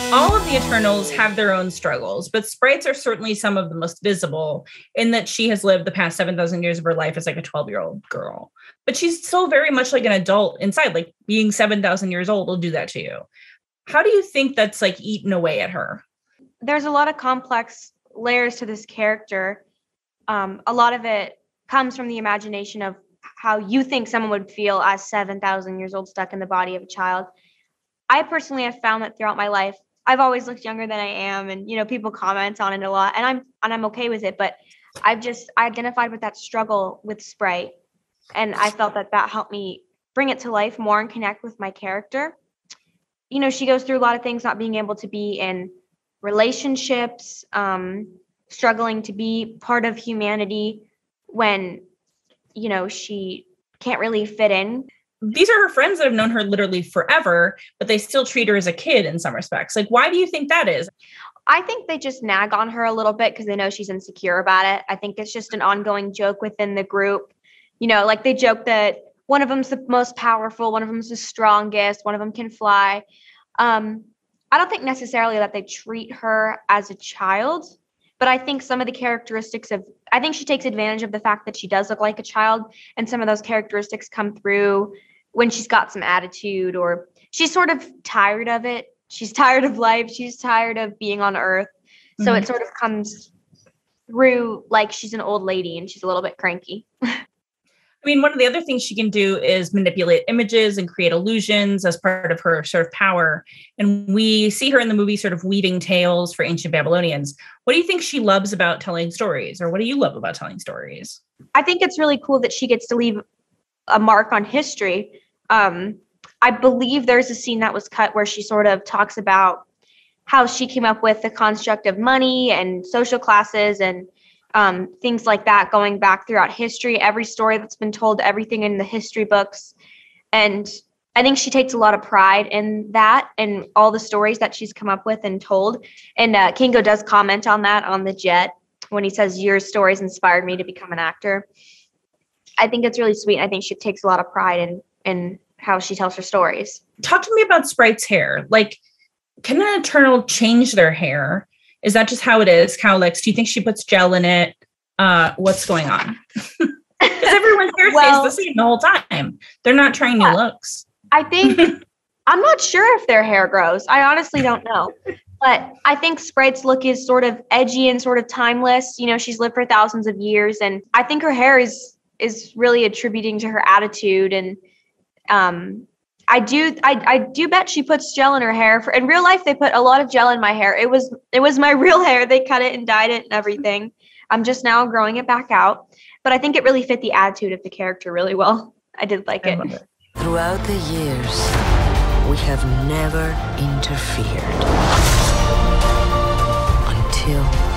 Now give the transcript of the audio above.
All of the Eternals have their own struggles, but Sprites are certainly some of the most visible in that she has lived the past 7,000 years of her life as like a 12-year-old girl. But she's still very much like an adult inside, like being 7,000 years old will do that to you. How do you think that's like eaten away at her? There's a lot of complex layers to this character. A lot of it comes from the imagination of how you think someone would feel as 7,000 years old stuck in the body of a child. I personally have found that throughout my life, I've always looked younger than I am, and people comment on it a lot, and I'm okay with it. But I identified with that struggle with Sprite, and I felt that helped me bring it to life more and connect with my character. She goes through a lot of things, not being able to be in relationships, struggling to be part of humanity when she can't really fit in. These are her friends that have known her literally forever, but they still treat her as a kid in some respects. Like, why do you think that is? I think they just nag on her a little bit because they know she's insecure about it. I think it's just an ongoing joke within the group. Like they joke that one of them's the most powerful, one of them's the strongest, one of them can fly. I don't think necessarily that they treat her as a child, but I think some of the characteristics I think she takes advantage of the fact that she does look like a child, and some of those characteristics come through when she's got some attitude, or she's sort of tired of it. She's tired of life. She's tired of being on Earth. So It sort of comes through like she's an old lady and she's a little bit cranky. I mean, one of the other things she can do is manipulate images and create illusions as part of her sort of power. And we see her in the movie sort of weaving tales for ancient Babylonians. What do you think she loves about telling stories? Or what do you love about telling stories? I think it's really cool that she gets to leave a mark on history. I believe there's a scene that was cut where she sort of talks about how she came up with the construct of money and social classes and things like that, going back throughout history, every story that's been told, everything in the history books. And I think she takes a lot of pride in that and all the stories that she's come up with and told. And Kingo does comment on that on the jet when he says, "Your stories inspired me to become an actor." I think it's really sweet. I think she takes a lot of pride in how she tells her stories. Talk to me about Sprite's hair. Like, can an Eternal change their hair? Is that just how it is? Cowlicks, do you think she puts gel in it? What's going on? Because everyone's hair stays the same the whole time. They're not trying new looks. I think, I'm not sure if their hair grows. I honestly don't know. But I think Sprite's look is sort of edgy and sort of timeless. She's lived for thousands of years. And I think her hair is really attributing to her attitude. And I do bet she puts gel in her hair. In real life, they put a lot of gel in my hair. It was my real hair. They cut it and dyed it and everything. I'm just now growing it back out. But I think it really fit the attitude of the character really well. I did like it. Throughout the years, we have never interfered until